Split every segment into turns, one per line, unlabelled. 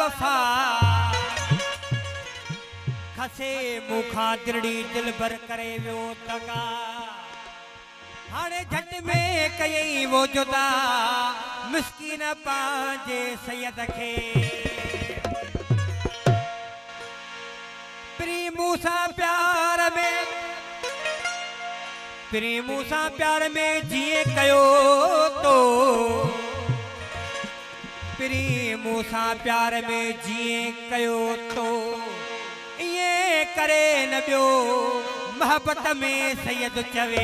वफा खसे मुखा दिलड़ी दिल भर करे वियो तका हाणे झट में कयई वो जुदा मिस्कीन पांजे सैयद खे प्रेमू सा प्यार में जिए कयो तो प्रेमू सा प्यार में जिए कयो तो ये करे न बियो मोहब्बत में सैयद चवे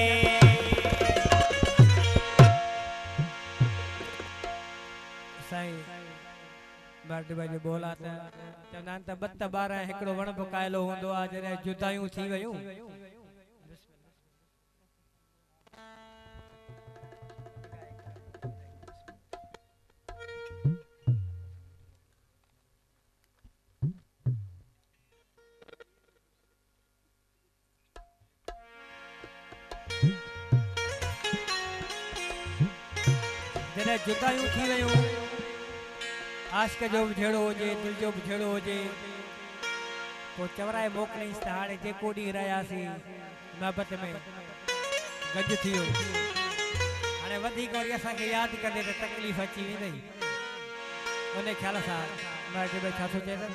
साईं बाटे बाटे बोला था चवंदा त 12 हिकड़ो वण बकायलो हुंदो आ जरे जुदायूं थी वयूं जरे जुदायूं थी वयूं आशिक जो बिछड़ो होजे दिल जो बिछड़ो होजे तो चवराए मोकलीस त हाणे जेको ॾींहुं रहियासीं मोहब्बत में गज थियो हाणे वधीक वरी असांखे यादि कंदे त तकलीफ़ अची वेंदी उन ख़्याल सां मां भाई छा थो चए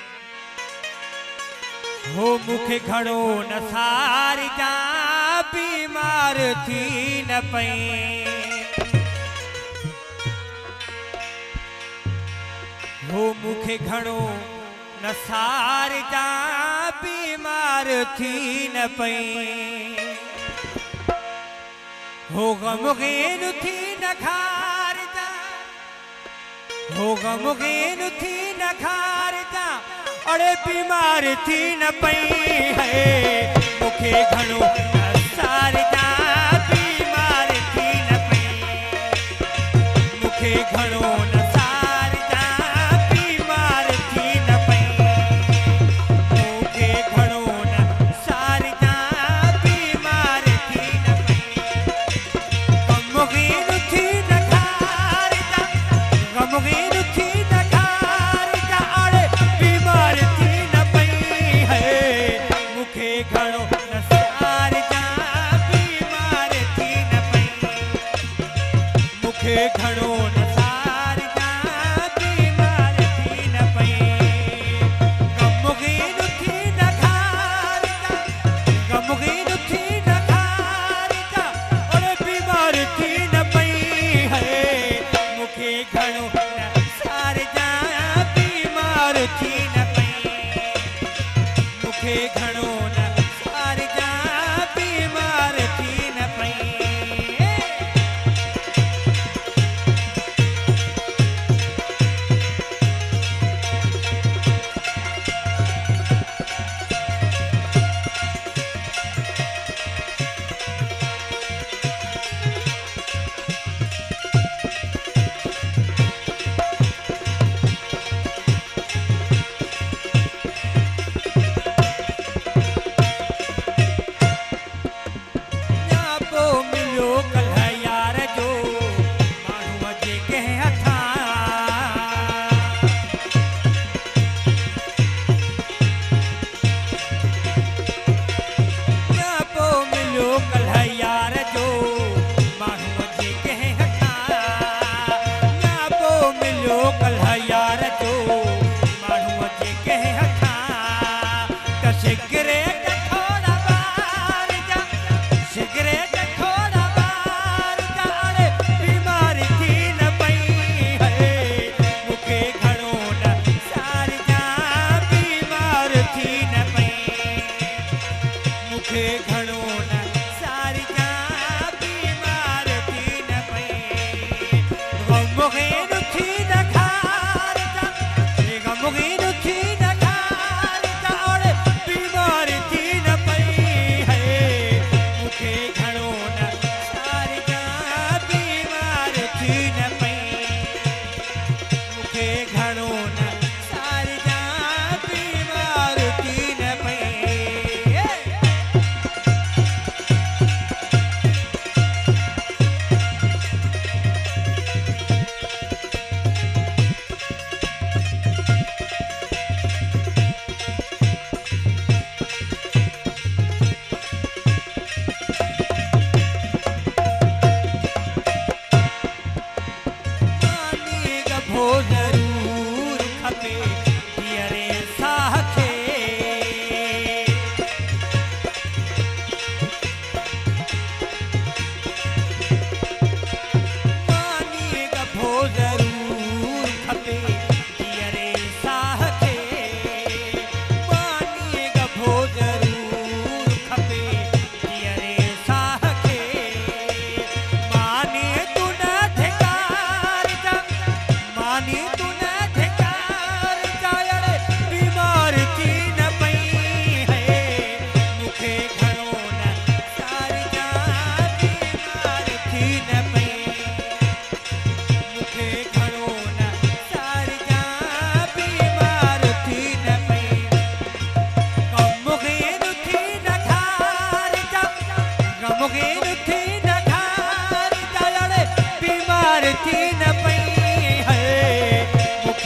हो मूंखे घणो न सारी जा बीमार थी न पई हो मुखे घणो न सार जा बीमार थी न पई हो गमगीन थी न खार जा हो गमगीन थी न खार जा अरे बीमार थी न पई है मुखे घणो न सार जा बीमार थी न पई मुखे घणो न घणो न सार जा बीमार थी न पई गमगीन थी न खार जा गमगीन थी न खार जा अरे बीमार थी न पई है मुखे घणो न सार जा बीमार थी न पई मुखे घणो न सार जा बीमार थी न पई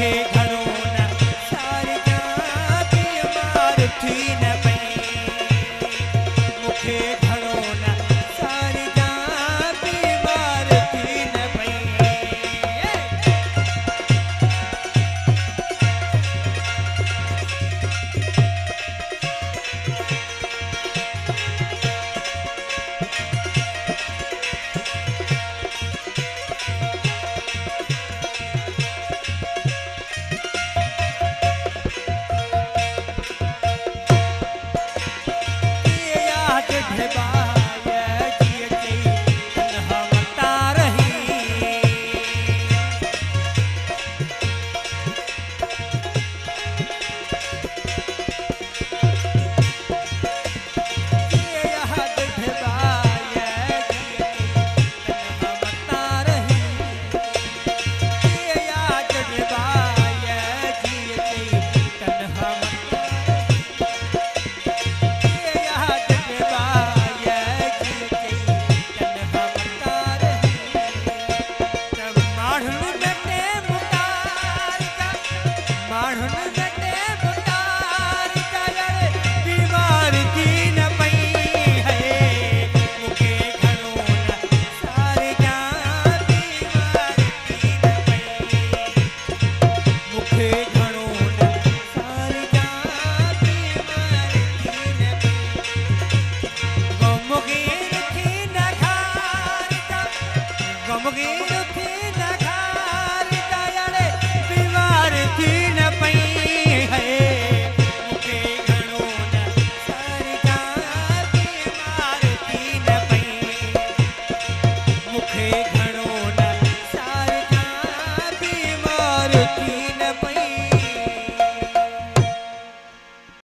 मूंखे घणो न सारी जान बीमार थी न पई मूंखे घणो न सारी जान बीमार थी न पई Okay.